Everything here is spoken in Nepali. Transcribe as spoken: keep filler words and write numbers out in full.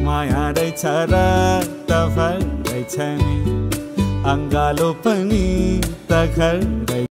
माया रहेछ र त भर रहेछ नि अङ्गालो पनि त घर